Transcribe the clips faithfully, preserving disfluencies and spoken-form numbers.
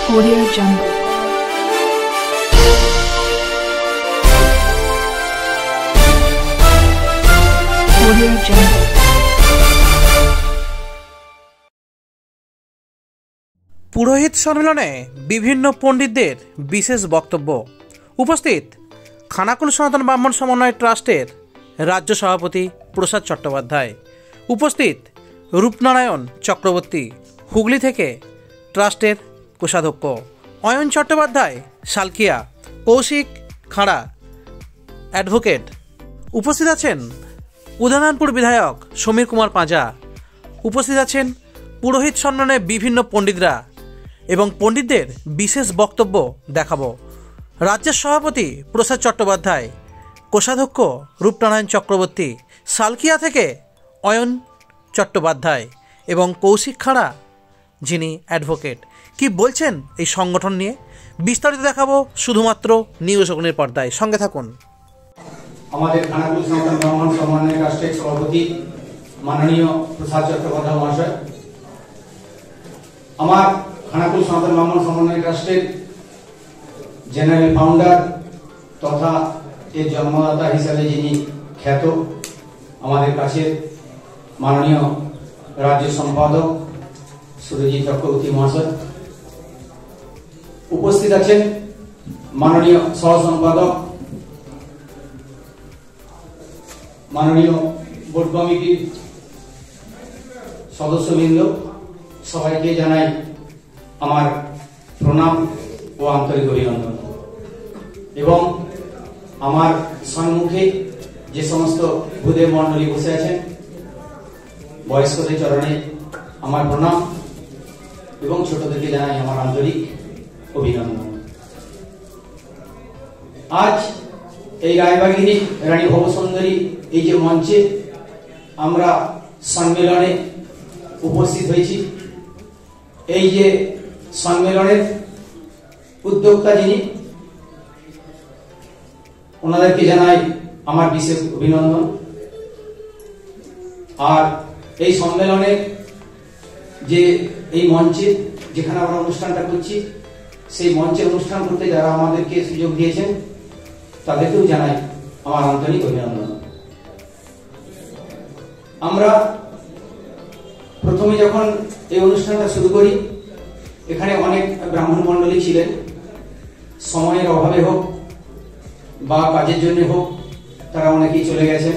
Audio Jungle. Audio Jungle. পুরোহিত সম্মেলনে বিভিন্ন পণ্ডিতদের বিশেষ বক্তব্য। উপস্থিত খানাকুল সনাতন ব্রাহ্মণ সমন্বয় ট্রাস্টের রাজ্য সভাপতি প্রসাদ চট্টোপাধ্যায়। উপস্থিত রূপনারায়ণ চক্রবর্তী হুগলি থেকে ট্রাস্টের কোষাধ্যক্ষ, অয়ন চট্টোপাধ্যায় সালকিয়া, কৌশিক খাড়া অ্যাডভোকেট। উপস্থিত আছেন উদয়নারায়ণপুর বিধায়ক সমীর কুমার পাঁজা। উপস্থিত আছেন পুরোহিত সম্মেলনে বিভিন্ন পণ্ডিতরা এবং পণ্ডিতদের বিশেষ বক্তব্য দেখাবো। রাজ্যের সভাপতি প্রসাদ চট্টোপাধ্যায়, কোষাধ্যক্ষ রূপনারায়ণ চক্রবর্তী, সালকিয়া থেকে অয়ন চট্টোপাধ্যায় এবং কৌশিক খাড়া যিনি অ্যাডভোকেট। কি বলছেন এই সংগঠন নিয়ে বিস্তারিত দেখাবো শুধুমাত্র নিউজ অগ্নির পর্দায়। সঙ্গে থাকুন। আমাদের খানাকুল সনাতন ব্রাহ্মণ সমন্বয় ট্রাস্টের সভাপতি মাননীয় প্রসাদ চট্টোপাধ্যায় মহাশয়, আমার খানাকুল সনাতন ব্রাহ্মণ সমন্বয় ট্রাস্টের জেনারেল ফাউন্ডার তথা এর জন্মদাতা হিসাবে যিনি খ্যাত আমাদের কাছে মাননীয় রাজ্য সম্পাদক সুরজিৎ চক্রবর্তী মহাশয়, উপস্থিত আছেন মাননীয় সহ সম্পাদক, মাননীয় বোর্ড কমিটির সদস্যবৃন্দ, সবাইকে জানাই আমার প্রণাম ও আন্তরিক অভিনন্দন। এবং আমার সম্মুখে যে সমস্ত ভূদেব মণ্ডলী বসে আছেন, বয়স্কদের চরণে আমার প্রণাম এবং ছোটদেরকে জানাই আমার আন্তরিক অভিনন্দন। আজ এই রায়বাগিনী রানী ভবসুন্দরী এই যে মঞ্চে আমরা সম্মেলনে উপস্থিত হয়েছি, এই যে সম্মেলনের উদ্যোক্তা যিনি, ওনাদেরকে জানাই আমার বিশেষ অভিনন্দন। আর এই সম্মেলনে যে এই মঞ্চে যেখানে আমরা অনুষ্ঠানটা করছি, সেই মঞ্চে অনুষ্ঠান করতে যারা আমাদেরকে সুযোগ দিয়েছেন তাদেরকেও জানাই আমার আন্তরিক অভিনন্দন। আমরা প্রথমে যখন এই অনুষ্ঠানটা শুরু করি, এখানে অনেক ব্রাহ্মণ মণ্ডলী ছিলেন, সময়ের অভাবে হোক বা কাজের জন্য হোক তারা অনেকেই চলে গেছেন।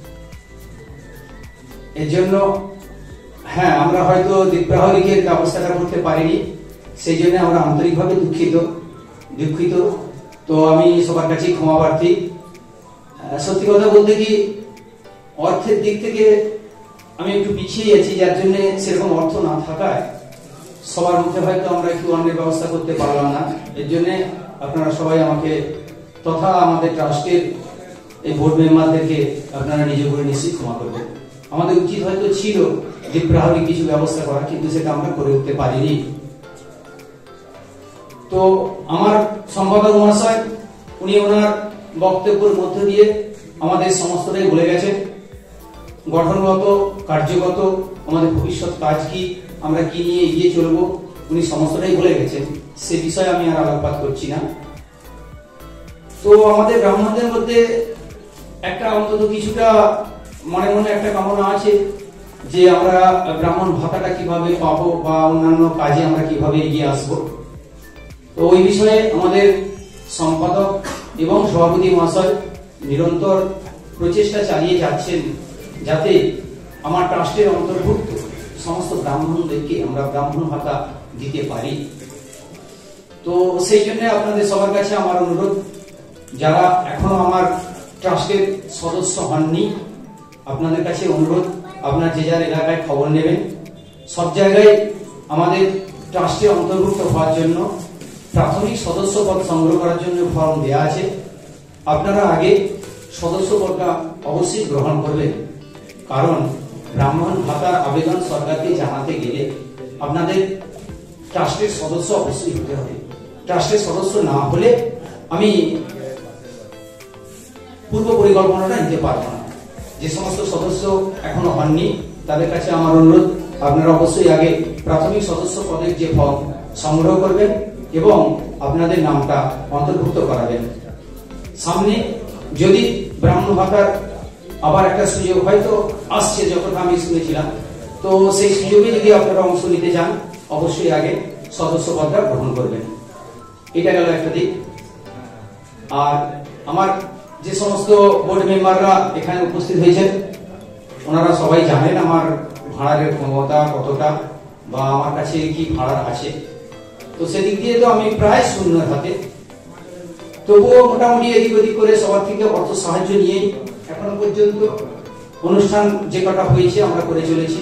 এর জন্য হ্যাঁ আমরা হয়তো দীপ্রাহরিকের ব্যবস্থাটা করতে পারিনি, সেই জন্য আমরা আন্তরিকভাবে দুঃখিত দুঃখিত তো আমি সবার কাছে ক্ষমা প্রার্থী। সত্যি কথা বলতে কি, অর্থের দিক থেকে আমি একটু পিছিয়ে আছি, যার জন্য সেরকম অর্থ না থাকায় সবার মধ্যে হয়তো আমরা একটু অন্যের ব্যবস্থা করতে পারলাম না। এর জন্য আপনারা সবাই আমাকে তথা আমাদের ট্রাস্টের এই বোর্ড মেম্বারদেরকে আপনারা নিজে করে নিশ্চিত ক্ষমা করবেন। আমাদের উচিত হয়তো ছিল যে প্রাহরিক কিছু ব্যবস্থা করা, কিন্তু সেটা আমরা করে উঠতে পারিনি। তো আমার সম্পাদক মহাশয় উনি ওনার বক্তব্যের মধ্য দিয়ে আমাদের সমস্তটাই বলে গেছেন। গঠনগত, কার্যগত আমাদের ভবিষ্যৎ কাজ কি, আমরা কি নিয়ে এগিয়ে চলবো, উনি সমস্তটাই বলে গেছেন। সে বিষয়ে আমি আর আলোকপাত করছি না। তো আমাদের ব্রাহ্মণদের মধ্যে একটা অন্তত কিছুটা মনে মনে একটা কামনা আছে যে আমরা ব্রাহ্মণ ভাতাটা কিভাবে পাবো বা অন্যান্য কাজে আমরা কিভাবে এগিয়ে আসবো। তো ওই বিষয়ে আমাদের সম্পাদক এবং সভাপতি মহাশয় নিরন্তর প্রচেষ্টা চালিয়ে যাচ্ছেন যাতে আমার ট্রাস্টের অন্তর্ভুক্ত সমস্ত ব্রাহ্মণদেরকে আমরা ব্রাহ্মণ ভাতা দিতে পারি। তো সেই জন্য আপনাদের সবার কাছে আমার অনুরোধ, যারা এখনো আমার ট্রাস্টের সদস্য হননি, আপনাদের কাছে অনুরোধ, আপনার যে যার এলাকায় খবর নেবেন। সব জায়গায় আমাদের ট্রাস্টে অন্তর্ভুক্ত হওয়ার জন্য প্রাথমিক সদস্য পদ সংগ্রহ করার জন্য ফর্ম দেওয়া আছে। আপনারা আগে সদস্য পদটা অবশ্যই গ্রহণ করবেন, কারণ ব্রাহ্মণ ভাতার আবেদন সরকারকে জানাতে গেলে আপনাদের ট্রাস্টের সদস্য অবশ্যই হতে হবে। ট্রাস্টের সদস্য না হলে আমি পূর্ব পরিকল্পনাটা নিতে পারবো না। যে সমস্ত সদস্য এখনো হননি তাদের কাছে আমার অনুরোধ, আপনারা অবশ্যই আগে প্রাথমিক সদস্য পদের যে ফর্ম সংগ্রহ করবেন এবং আপনাদের নামটা অন্তর্ভুক্ত করাবেন। সামনে যদি ব্রাহ্মণ ভাতার আবার একটা সুযোগ হয়তো আসছে, যখন আমি শুনেছিলাম, তো সেই সুযোগে যদি আপনারা অংশ নিতে চান অবশ্যই আগে সদস্য পদটা গ্রহণ করবেন। এটা গেল একটা দিক। আর আমার যে সমস্ত বোর্ড মেম্বাররা এখানে উপস্থিত হয়েছেন ওনারা সবাই জানেন আমার ভাড়ার ক্ষমতা কতটা বা আমার কাছে কি ভাড়া আছে, তো সেদিক দিয়ে তো আমি প্রায় শূন্য হাতে, তবুও মোটামুটি এদিক ওদিক করে সবার থেকে অর্থ সাহায্য নিয়ে এখনো পর্যন্ত অনুষ্ঠান যে কটা হয়েছে আমরা করে চলেছি।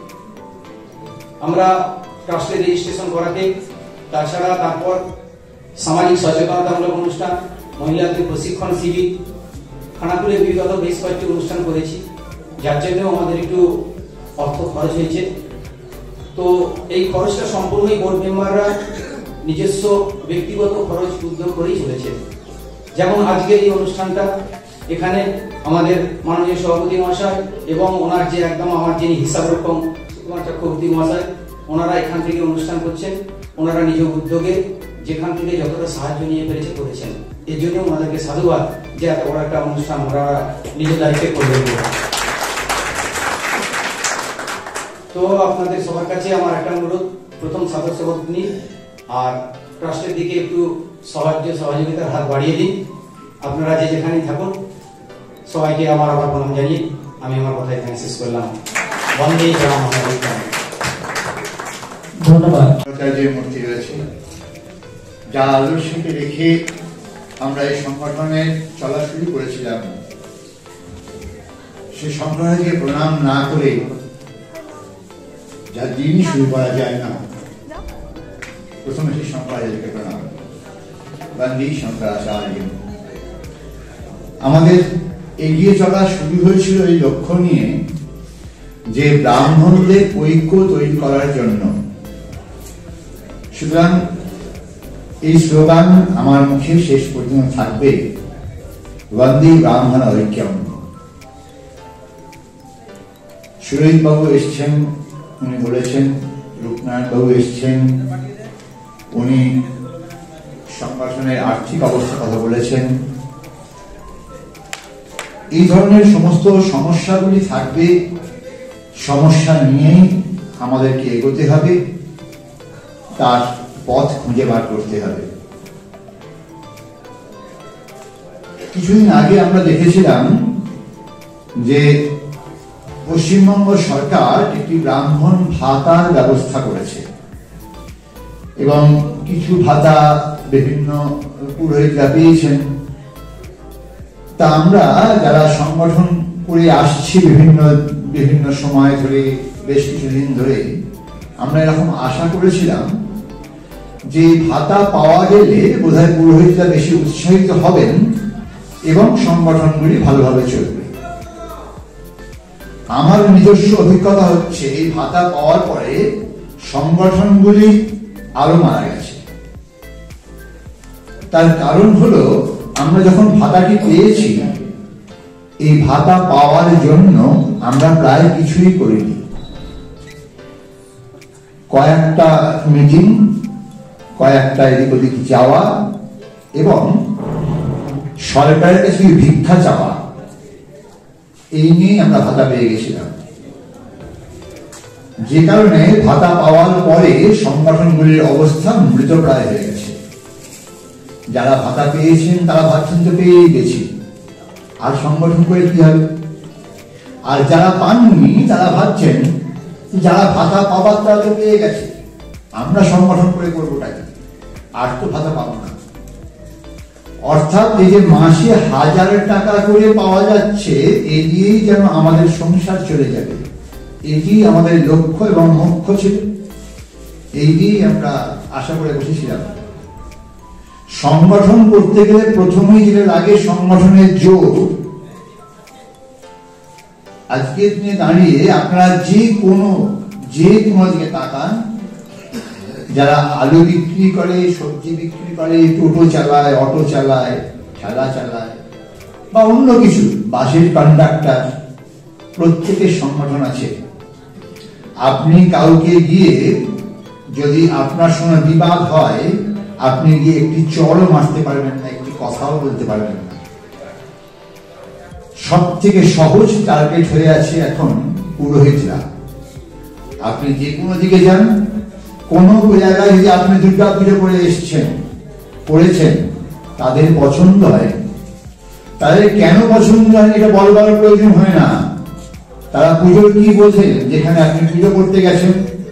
আমরা ট্রাস্টের রেজিস্ট্রেশন করাতে, তাছাড়া তারপর সামাজিক সচেতনতামূলক অনুষ্ঠান, মহিলাদের প্রশিক্ষণ শিবির, খানাকুলে বিগত বেশ কয়েকটি অনুষ্ঠান করেছি, যার জন্য আমাদের একটু অর্থ খরচ হয়েছে। তো এই খরচটা সম্পূর্ণই বোর্ড মেম্বাররা নিজস্ব ব্যক্তিগত খরচ উদ্যোগ করেই চলেছে। যেমন আজকের এই অনুষ্ঠানটা, এখানে আমাদের মাননীয় সভাপতি মহাশয় এবং ওনার যে একদম আমার যিনি হিসাব রক্ষম সুকুমার চক্রবর্তী মহাশয়, ওনারা এখান থেকে অনুষ্ঠান করছেন। ওনারা নিজ উদ্যোগে যেখান থেকে যতটা সাহায্য নিয়ে পেরেছে করেছেন, এর জন্য ওনাদেরকে সাধুবাদ যে এত বড় একটা অনুষ্ঠান ওনারা নিজ দায়িত্বে করবেন। তো আপনাদের সবার কাছে আমার একটা অনুরোধ, প্রথম সদস্যপদ নিন আর ট্রাস্টের দিকে একটু সাহায্য সহযোগিতার হাত বাড়িয়ে দিন। আপনারা যে যেখানেই থাকুন সবাইকে আমার আবার প্রণাম জানিয়ে আমি আমার কথা এখানে শেষ করলাম। বন্দে মাতরম। ধন্যবাদ। যে মূর্তি রয়েছে, যা আদর্শকে রেখে আমরা এই সংগঠনে চলা শুরু করেছিলাম, সে সংগঠনকে প্রণাম না করে যা দিন শুরু করা যায় না, প্রথমে সেই শঙ্করাচার্যকে প্রণাম। বন্দে শঙ্করাচার্য। আমাদের এগিয়ে চলা শুরু হয়েছিল এই লক্ষ্য নিয়ে যে ব্রাহ্মণদের ঐক্য তৈরি করার জন্য। সুতরাং এই স্লোগান আমার মুখে শেষ পর্যন্ত থাকবে, বন্দে ব্রাহ্মণ ঐক্যম। সুরজিৎ বাবু এসছেন, উনি বলেছেন, রূপনারায়ণ বাবু এসছেন, উনি সংগঠনের আর্থিক অবস্থার কথা বলেছেন। এই ধরনের সমস্ত সমস্যাগুলি থাকবে, সমস্যা নিয়েই আমাদেরকে এগোতে হবে, তার পথ খুঁজে বার করতে হবে। কিছুদিন আগে আমরা দেখেছিলাম যে পশ্চিমবঙ্গ সরকার একটি ব্রাহ্মণ ভাতার ব্যবস্থা করেছে এবং কিছু ভাতা বিভিন্ন পুরোহিতরা পেয়েছেন। তা আমরা যারা সংগঠন করে আসছি বিভিন্ন বিভিন্ন সময় ধরে, বেশ কিছুদিন ধরে, আমরা এরকম আশা করেছিলাম যে ভাতা পাওয়া গেলে বোধহয় পুরোহিতরা বেশি উৎসাহিত হবেন এবং সংগঠনগুলি ভালোভাবে চলবে। আমার নিজস্ব অভিজ্ঞতা হচ্ছে এই ভাতা পাওয়ার পরে সংগঠনগুলি আরো মারা গেছে। তার কারণ হলো, আমরা যখন ভাতাটি পেয়েছি, এই ভাতা পাওয়ার জন্য আমরা প্রায় কিছুই করিনি। কয়েকটা মিটিং, কয়েকটা এদিক ওদিক যাওয়া এবং সরকারের কাছে ভিক্ষা চাওয়া, এই নিয়ে আমরা ভাতা পেয়ে গেছিলাম। যে কারণে ভাতা পাওয়ার পরে সংগঠনগুলির অবস্থা মৃতপ্রায় হয়ে গেছে। যারা ভাতা পেয়েছেন তারা ভাবছেন তো পেয়েই গেছি, আর সংগঠন করে কি হবে। আর যারা পাননি তারা ভাবছেন যারা ভাতা পাবার তারা তো পেয়ে গেছে, আমরা সংগঠন করে করবোটা কি, আর তো ভাতা পাবো না। অর্থাৎ এই যে মাসে হাজার টাকা করে পাওয়া যাচ্ছে, এই দিয়েই যেন আমাদের সংসার চলে যাবে, এটি আমাদের লক্ষ্য এবং মুখ্য ছিল। এই দিয়েই আমরা আশা করে বসেছিলাম। সংগঠন করতে গেলে প্রথমেই যেটা লাগে সংগঠনের জোর। আজকের দিনে দাঁড়িয়ে আপনারা যে কোনো যে কোনো দিকে তাকান, যারা আলু বিক্রি করে, সবজি বিক্রি করে, টোটো চালায়, অটো চালায়, ঠেলা চালায় বা অন্য কিছু, বাসের কন্ডাক্টর, প্রত্যেকের সংগঠন আছে। আপনি কাউকে গিয়ে যদি আপনার সঙ্গে বিবাদ হয়, আপনি গিয়ে একটি চড়ও মারতে পারবেন না, একটি কথাও বলতে পারবেন না। সব থেকে সহজ টার্গেট হয়ে আছে এখন পুরোহিতরা। আপনি যে কোনো দিকে যান, কোনো জায়গায় যদি আপনি দুর্গা পুজো করে এসছেন করেছেন, তাদের পছন্দ হয়। তাদের কেন পছন্দ হয় এটা বলবার প্রয়োজন হয় না। তারা পুজোর কি বোঝেন? যেখানে আপনি পুজো করতে গেছেন,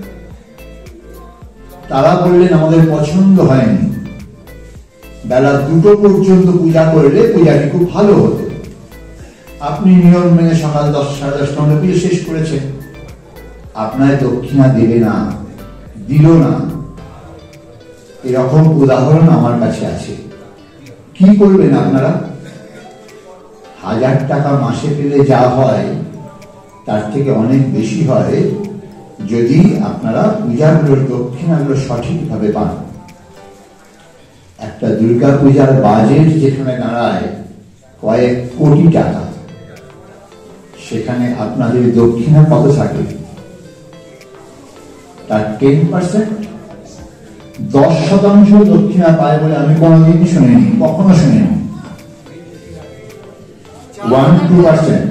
তারা বললেন আমাদের পছন্দ হয়নি, বেলা দুটো পর্যন্ত পূজা করলে পূজাটি খুব ভালো হতো। আপনি নিয়ম মেনে সকাল দশ সাড়ে দশটা মধ্যে পুজো শেষ করেছেন, আপনার দক্ষিণা দেবে না, দিল না। এরকম উদাহরণ আমার কাছে আছে। কি করবেন আপনারা? হাজার টাকা মাসে পেলে যা হয় তার থেকে অনেক বেশি হয় যদি আপনারা পূজাগুলোর দক্ষিণাগুলো সঠিকভাবে পান। একটা দুর্গা পূজার বাজেট যেখানে দাঁড়ায় কয়েক কোটি টাকা, সেখানে আপনাদের দক্ষিণা কত থাকে? তার টেন পার্সেন্ট, দশ শতাংশ দক্ষিণা পায় বলে আমি কোনোদিন শুনিনি, কখনো শুনিনি। One two percent.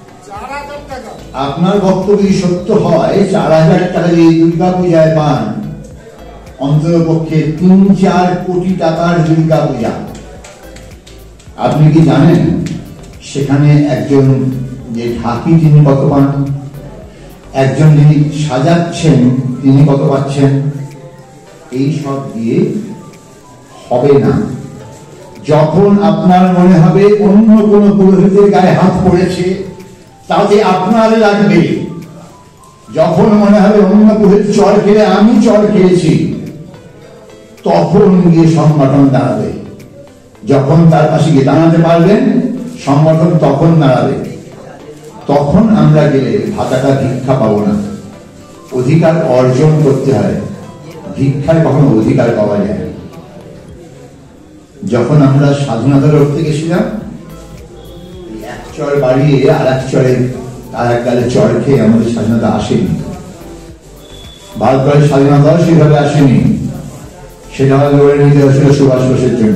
আপনার বক্তব্য সত্য হয়, চার হাজার টাকা দিয়ে দুর্গা পূজায় পান, অন্ততপক্ষে তিন চার কোটি টাকার দুর্গা পূজা। আপনি কি জানেন সেখানে একজন যে ঢাকি তিনি কত পান? একজন যিনি সাজাচ্ছেন তিনি কত পাচ্ছেন? এই সব দিয়ে হবে না। যখন আপনার মনে হবে অন্য কোনো পুরোহিতের গায়ে হাত পড়েছে তাতে আপনার লাগবে, যখন মনে হবে অন্য পুরোহিত চর খেলে আমি চর খেয়েছি, তখন গিয়ে সংগঠন দাঁড়াবে। যখন তার পাশে গিয়ে দাঁড়াতে পারবেন, সংগঠন তখন দাঁড়াবে। তখন আমরা গেলে ভাতাটা ভিক্ষা পাবো না, অধিকার অর্জন করতে হয়। ভিক্ষায় কখনো অধিকার পাওয়া যায়। যখন আমরা স্বাধীনতা লড়তে গেছিলাম, এক চর বাড়িয়ে আর এক চরে আর এক গালে চর খেয়ে আমাদের স্বাধীনতা আসেনি। ভারতবর্ষের স্বাধীনতাও সেভাবে আসেনি, সেটা লড়ে নিতে হয়েছিল সুভাষ বোসের জন্য।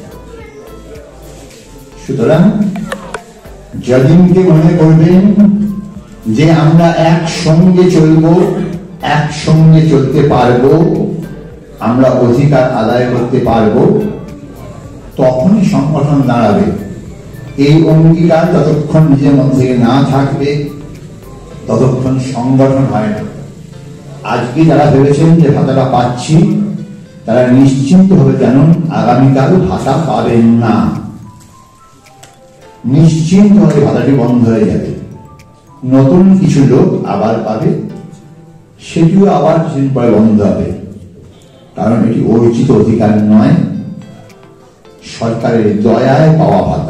সুতরাং যেদিনকে মনে করবেন যে আমরা একসঙ্গে চলবো, একসঙ্গে চলতে পারবো, আমরা অধিকার আদায় করতে পারবো, তখনই সংগঠন দাঁড়াবে। এই অঙ্গীকার যতক্ষণ নিজের মধ্যে না থাকবে ততক্ষণ সংগঠন হয় না। আজকে যারা ভেবেছেন যে ভাতাটা পাচ্ছি, তারা নিশ্চিন্ত ভাবে জানুন আগামীকাল ভাতা পাবেন না। নিশ্চিন্ত ভাবে ভাতাটি বন্ধ হয়ে যাবে। নতুন কিছু লোক আবার পাবে, সেটিও আবার কিছুদিন পরে বন্ধ হবে। কারণ এটি অর্জিত অধিকার নয়, সরকারের দয়ায় পাওয়া ভাতা।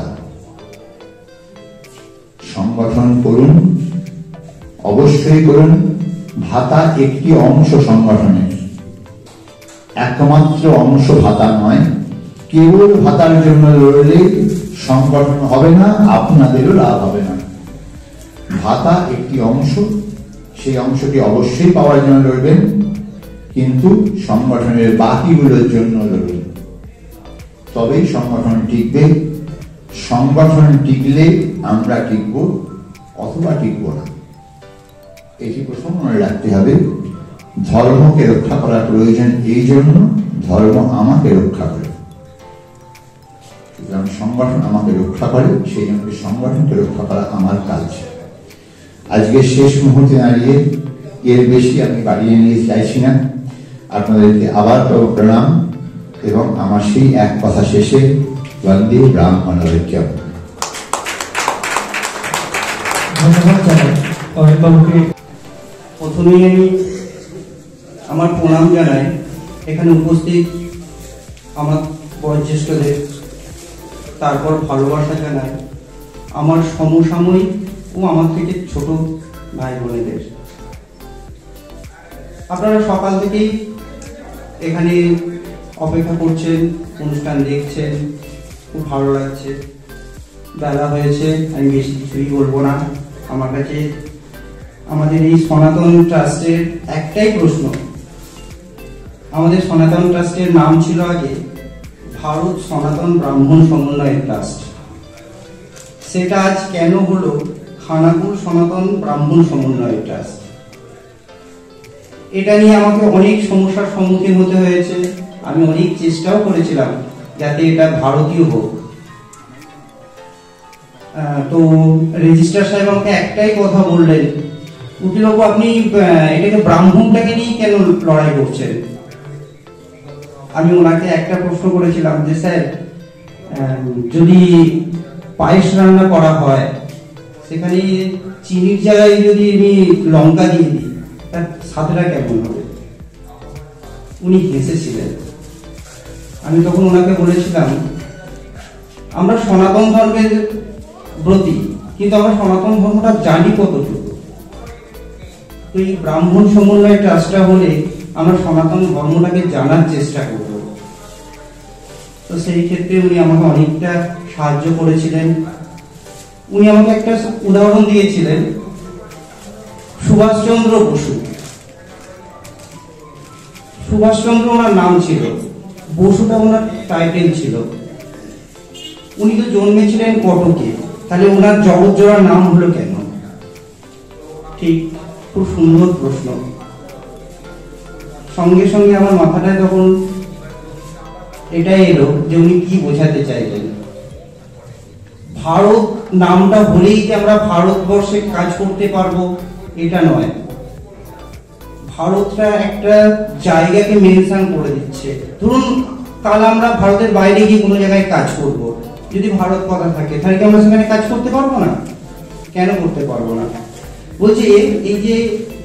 সংগঠন করুন, অবশ্যই করুন। ভাতা একটি অংশ সংগঠনের, একমাত্র অংশ ভাতা নয়। কেবল ভাতার জন্য লড়লে সংগঠন হবে না, আপনাদেরও লাভ হবে না। ভাতা একটি অংশ, সেই অংশটি অবশ্যই পাওয়ার জন্য লড়বেন, কিন্তু সংগঠনের বাকিগুলোর জন্য লড়বেন। তবেই সংগঠন টিকবে। সংগঠন টিকলে আমরা টিকব, অথবা টিকব না। এটি প্রথম মনে রাখতে হবে। ধর্মকে রক্ষা করা প্রয়োজন, এই জন্য ধর্ম আমাকে রক্ষা করে। সুতরাং সংগঠন আমাকে রক্ষা করে, সেই জন্য সংগঠনকে রক্ষা করা আমার কাজ। আজকে শেষ মুহূর্তে দাঁড়িয়ে এর বেশি আমি বাড়িয়ে নিয়ে চাইছি না। আপনাদেরকে আবার প্রণাম, এবং আমার সেই এক কথা শেষে বন্দে ব্রাহ্মণৈক্যম। প্রথমেই আমি আমার প্রণাম জানাই এখানে উপস্থিত আমার বয়োজ্যেষ্ঠদের, তারপর ভালোবাসা জানাই আমার সমসাময়িক ও আমার থেকে ছোট ভাই বোনেদের। আপনারা সকাল থেকেই এখানে অপেক্ষা করছেন, অনুষ্ঠান দেখছেন, খুব ভালো লাগছে। বেলা হয়েছে, আমি বেশি কিছুই বলবো না। আমার কাছে আমাদের এই সনাতন ট্রাস্টের একটাই প্রশ্ন, আমাদের সনাতন ট্রাস্টের নাম ছিল আগে ভারত সনাতন ব্রাহ্মণ সমন্বয় ট্রাস্ট। সেটা আজ কেন হলো খানাকুল সনাতন ব্রাহ্মণ সমন্বয় ট্রাস্ট? এটা নিয়ে আমাকে অনেক সমস্যার সম্মুখীন হতে হয়েছে। আমি অনেক চেষ্টাও করেছিলাম যাতে এটা ভারতীয় হোক। তো রেজিস্ট্রার সাহেব আমাকে একটাই কথা বললেন, উকিলবাবু আপনি এটাকে ব্রাহ্মণটাকে নিয়ে কেন লড়াই করছেন? আমি ওনাকে একটা প্রশ্ন করেছিলাম যে স্যার, যদি পায়েস রান্না করা হয় সেখানে চিনির জায়গায় যদি আমি লঙ্কা দিয়ে দিই তার স্বাদটা কেমন হবে? উনি হেসেছিলেন। আমি তখন ওনাকে বলেছিলাম, আমরা সনাতন ধর্মের ব্রতী, কিন্তু আমরা সনাতন ধর্মটা জানি কতটুকু? তো এই ব্রাহ্মণ সমন্বয় ট্রাস্টটা হলে আমরা সনাতন ধর্মটাকে জানার চেষ্টা করব। তো সেই ক্ষেত্রে উনি আমাকে অনেকটা সাহায্য করেছিলেন। উনি আমাকে একটা উদাহরণ দিয়েছিলেন, সুভাষচন্দ্র বসু। সুভাষচন্দ্র ওনার নাম ছিল, বসুটা ওনার টাইটেল ছিল। উনি তো জন্মেছিলেন কটকে, তাহলে ওনার জগৎজোড়ার নাম হলো কেন? ঠিক, খুব সুন্দর প্রশ্ন। সঙ্গে সঙ্গে আমার মাথাটায় তখন এটাই এলো যে উনি কি বোঝাতে চাইলেন। ভারত নামটা হলেই যে আমরা ভারতবর্ষে কাজ করতে পারবো এটা নয়। ভারতটা একটা জায়গাকে মেনশন করে দিচ্ছে। ধরুন কাল আমরা ভারতের বাইরে গিয়ে কোনো জায়গায় কাজ করব, যদি ভারত কথা থাকে তাহলে কি আমরা সেখানে কাজ করতে পারবো না? কেন করতে পারবো না? বলছি এই যে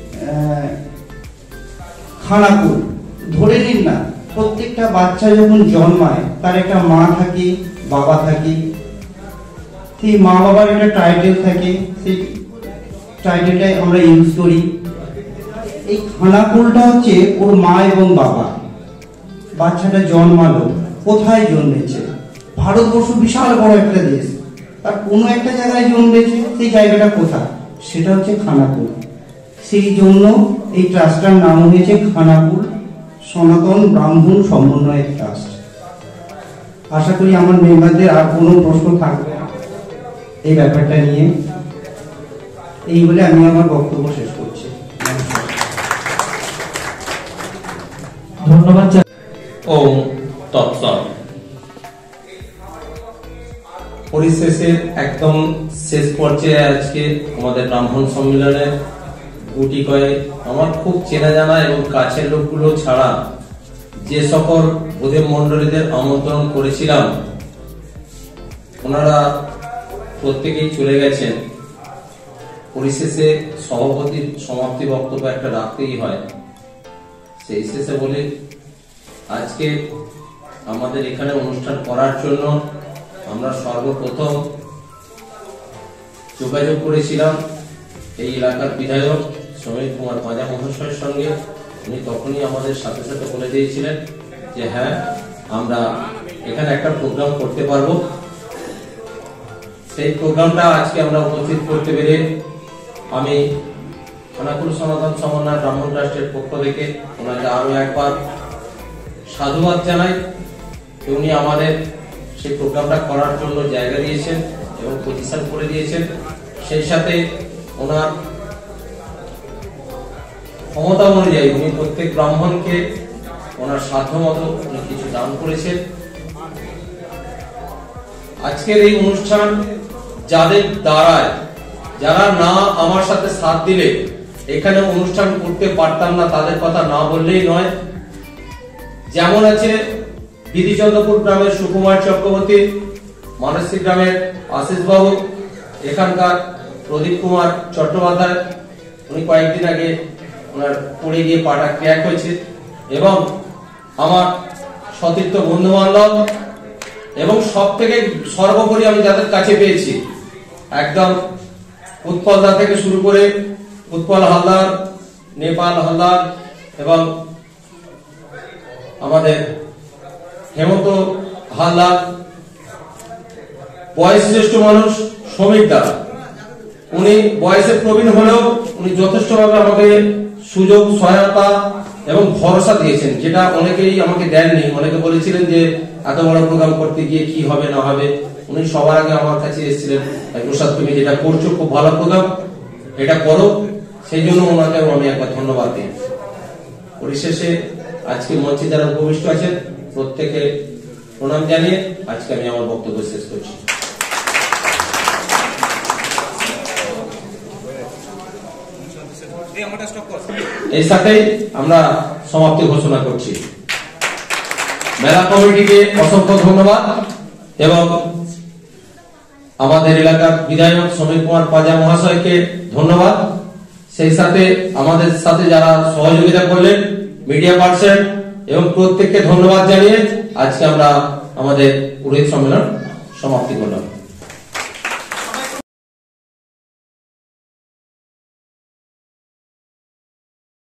খানাকুল, ধরে নিন না প্রত্যেকটা বাচ্চা যখন জন্মায় তার একটা মা থাকে, বাবা থাকে, সেই মা বাবার একটা টাইটেল থাকে, সেই টাইটেলটাই আমরা ইউজ করি। এই খানাকুলটা হচ্ছে ওর মা এবং বাবা। বাচ্চাটা জন্মালো, কোথায় জন্মেছে? ভারতবর্ষ বিশাল বড় একটা দেশ, তার কোনো একটা জায়গায় জন্মেছে, সেই জায়গাটা কোথায়? সেটা হচ্ছে খানাকুল। সেই জন্য এই ট্রাস্টটার নাম হয়েছে খানাকুল সনাতন ব্রাহ্মণ সমন্বয় ট্রাস্ট। আশা করি আমার মেম্বারদের আর কোনো প্রশ্ন থাকবে না এই ব্যাপারটা নিয়ে। এই বলে আমি আমার বক্তব্য শেষ করছি। ধন্যবাদ। ওম তৎসৎ। পরিশেষে একদম শেষ পর্যায়ে আজকে আমাদের ব্রাহ্মণ সম্মেলনের গুটি কয়েক আমার খুব চেনা জানা এবং কাছের লোকগুলো ছাড়া যে সকল অধিম মন্ডলীদের আমন্ত্রণ করেছিলাম ওনারা প্রত্যেকেই চলে গেছেন। পরিশেষে সভাপতির সমাপ্তি বক্তব্য একটা রাখতেই হয়। সেই শেষে বলি, আজকে আমাদের এখানে অনুষ্ঠান করার জন্য আমরা সর্বপ্রথম যোগাযোগ করেছিলাম এই এলাকার বিধায়ক সমীর কুমার পাঁজা মহাশয়ের সঙ্গে। উনি তখনই আমাদের সাথে সাথে বলে দিয়েছিলেন যে হ্যাঁ, আমরা এখানে একটা প্রোগ্রাম করতে পারবো। সেই প্রোগ্রামটা আজকে আমরা উপস্থিত করতে পেরে আমি খানাকুল সনাতন সমন্বয় ব্রাহ্মণ ট্রাস্টের পক্ষ থেকে ওনাকে আরো একবার সাধুবাদ জানাই। উনি আমাদের সেই প্রোগ্রামটা করার জন্য জায়গা দিয়েছেন এবং পজিশন করে দিয়েছেন। সেই সাথে ওনার ক্ষমতা অনুযায়ী উনি প্রত্যেক ব্রাহ্মণকে ওনার সাধ্য মতো উনি কিছু দান করেছেন। আজকের এই অনুষ্ঠান যাদের দ্বারায়, যারা না আমার সাথে সাথ দিলে এখানে অনুষ্ঠান করতে পারতাম না, তাদের কথা না বললেই নয়। যেমন আছে বিধিচন্দ্রপুর গ্রামের সুকুমার চক্রবর্তী, মানসী গ্রামের আশিস বাবু, এখানকার প্রদীপ কুমার চট্টোপাধ্যায়, উনি কয়েকদিন আগে ওনার পড়ে গিয়ে পাটা ক্র্যাক হয়েছে, এবং আমার সতীর্থ বন্ধু বান্ধব, এবং সব থেকে সর্বোপরি আমি যাদের কাছে পেয়েছি একদম উৎপল দা থেকে শুরু করে উৎপল হালদার, নেপাল হালদার এবং আমাদের হেমন্ত হালদার, বয়স শ্রেষ্ঠ মানুষ শ্রমিক দ্বারা, উনি বয়সে প্রবীণ হলেও উনি যথেষ্টভাবে আমাকে সুযোগ সহায়তা এবং ভরসা দিয়েছেন, যেটা অনেকেই আমাকে দেননি। অনেকে বলেছিলেন যে এত বড় প্রোগ্রাম করতে গিয়ে কি হবে না হবে। উনি সবার আগে আমার কাছে এসেছিলেন, প্রসাদ তুমি যেটা করছো খুব ভালো প্রোগ্রাম, এটা করো। সেই জন্য ওনাকে আমি একবার ধন্যবাদ দিই। পরিশেষে আজকে মঞ্চে যারা উপবিষ্ট আছেন প্রত্যেকে প্রণাম জানিয়ে আজকে আমি আমার বক্তব্য শেষ করছি। এই সাথেই আমরা সমাপ্তি ঘোষণা করছি। মেলা কমিটিকে অসংখ্য ধন্যবাদ এবং আমাদের এলাকার বিধায়ক সমীর কুমার পাজা মহাশয়কে ধন্যবাদ। সেই সাথে আমাদের সাথে যারা সহযোগিতা করলেন মিডিয়া পার্সন এবং প্রত্যেককে ধন্যবাদ জানিয়ে আজকে আমরা আমাদের পুরোহিত সম্মেলন সমাপ্তি করলাম।